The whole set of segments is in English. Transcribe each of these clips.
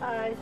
Hi.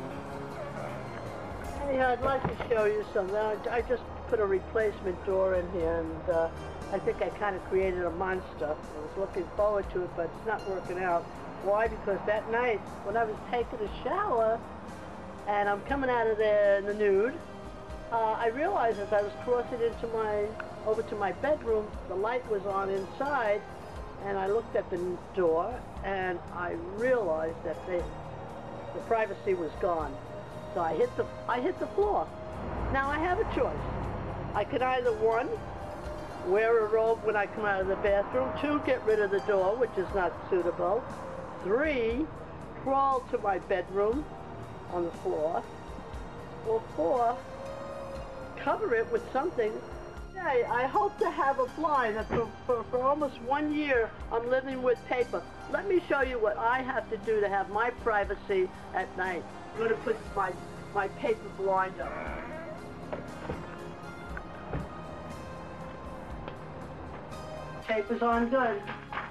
Hey, I'd like to show you something. I just put a replacement door in here, and I think I kind of created a monster. I was looking forward to it, but it's not working out. Why? Because that night, when I was taking a shower, and I'm coming out of there in the nude, I realized as I was crossing over to my bedroom, the light was on inside, and I looked at the door, and I realized that the privacy was gone. So I hit the floor. Now I have a choice. I could either, one, wear a robe when I come out of the bathroom, two, get rid of the door, which is not suitable, three, crawl to my bedroom on the floor, or four, cover it with something. Hey, I hope to have a blind. For almost 1 year, I'm living with paper. Let me show you what I have to do to have my privacy at night. I'm going to put my paper blind up. Paper's on good.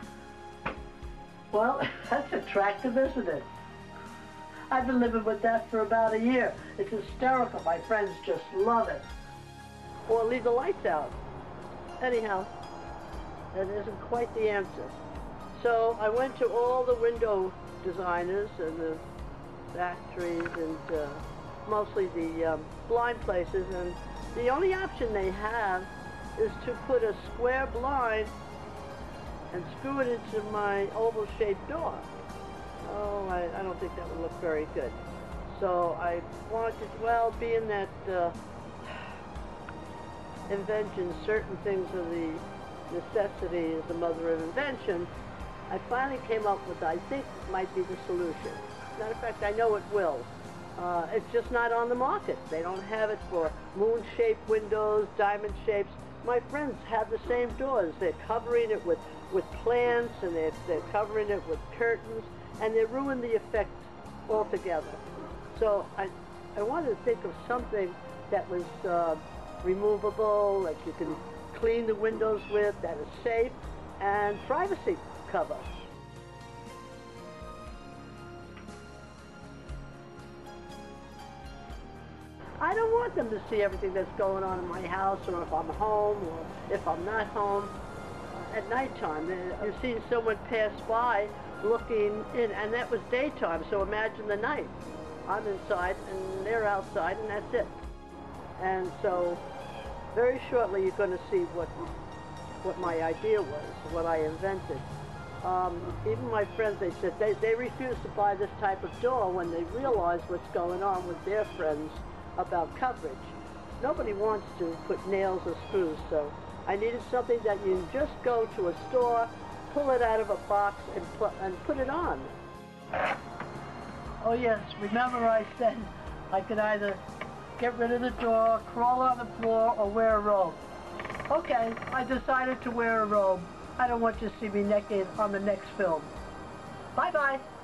Well, that's attractive, isn't it? I've been living with that for about a year. It's hysterical. My friends just love it. Or leave the lights out. Anyhow, that isn't quite the answer. So I went to all the window designers and the factories and mostly the blind places, and the only option they have is to put a square blind and screw it into my oval-shaped door. Oh, I don't think that would look very good. So I wanted, well, being that invention, certain things are the necessity is the mother of invention, I finally came up with, I think, might be the solution. Matter of fact, I know it will. It's just not on the market. They don't have it for moon-shaped windows, diamond shapes. My friends have the same doors. They're covering it with plants, and they're covering it with curtains, and they ruin the effect altogether. So I wanted to think of something that was removable, that you can clean the windows with, that is safe, and privacy cover. I don't want them to see everything that's going on in my house, or if I'm home, or if I'm not home. At nighttime, you've seen someone pass by looking in, and that was daytime, so imagine the night. I'm inside, and they're outside, and that's it. And so, very shortly, you're going to see what my idea was, what I invented. Even my friends, they said they refuse to buy this type of door when they realize what's going on with their friends about coverage. Nobody wants to put nails or screws, so I needed something that you can just go to a store, pull it out of a box, and put it on. Oh yes, remember I said I could either get rid of the door, crawl on the floor, or wear a robe. Okay, I decided to wear a robe. I don't want you to see me naked on the next film. Bye-bye.